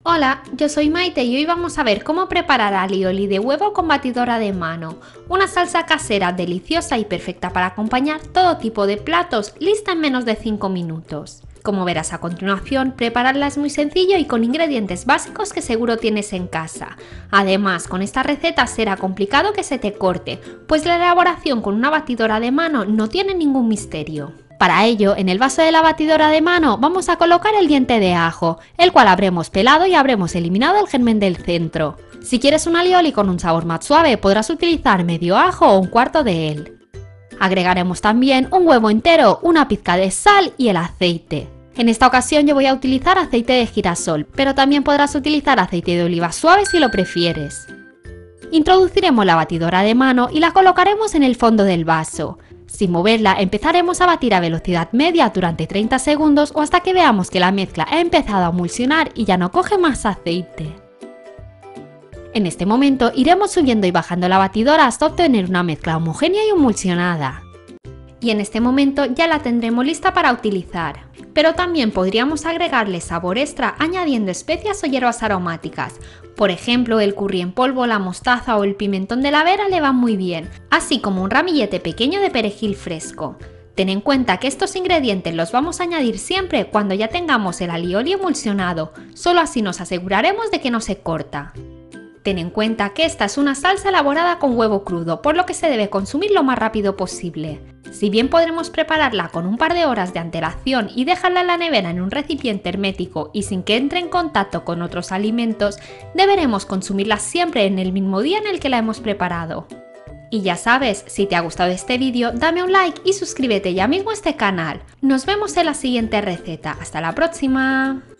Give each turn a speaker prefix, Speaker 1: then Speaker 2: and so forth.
Speaker 1: Hola, yo soy Maite y hoy vamos a ver cómo preparar alioli de huevo con batidora de mano, una salsa casera deliciosa y perfecta para acompañar todo tipo de platos, lista en menos de 5 minutos. Como verás a continuación, prepararla es muy sencillo y con ingredientes básicos que seguro tienes en casa. Además, con esta receta será complicado que se te corte, pues la elaboración con una batidora de mano no tiene ningún misterio. Para ello, en el vaso de la batidora de mano vamos a colocar el diente de ajo, el cual habremos pelado y habremos eliminado el germen del centro. Si quieres un alioli con un sabor más suave, podrás utilizar medio ajo o un cuarto de él. Agregaremos también un huevo entero, una pizca de sal y el aceite. En esta ocasión yo voy a utilizar aceite de girasol, pero también podrás utilizar aceite de oliva suave si lo prefieres. Introduciremos la batidora de mano y la colocaremos en el fondo del vaso. Sin moverla, empezaremos a batir a velocidad media durante 30 segundos o hasta que veamos que la mezcla ha empezado a emulsionar y ya no coge más aceite. En este momento iremos subiendo y bajando la batidora hasta obtener una mezcla homogénea y emulsionada. Y en este momento ya la tendremos lista para utilizar. Pero también podríamos agregarle sabor extra añadiendo especias o hierbas aromáticas. Por ejemplo, el curry en polvo, la mostaza o el pimentón de la vera le van muy bien, así como un ramillete pequeño de perejil fresco. Ten en cuenta que estos ingredientes los vamos a añadir siempre cuando ya tengamos el alioli emulsionado, solo así nos aseguraremos de que no se corta. Ten en cuenta que esta es una salsa elaborada con huevo crudo, por lo que se debe consumir lo más rápido posible. Si bien podremos prepararla con un par de horas de antelación y dejarla en la nevera en un recipiente hermético y sin que entre en contacto con otros alimentos, deberemos consumirla siempre en el mismo día en el que la hemos preparado. Y ya sabes, si te ha gustado este vídeo, dame un like y suscríbete ya mismo a este canal. Nos vemos en la siguiente receta. ¡Hasta la próxima!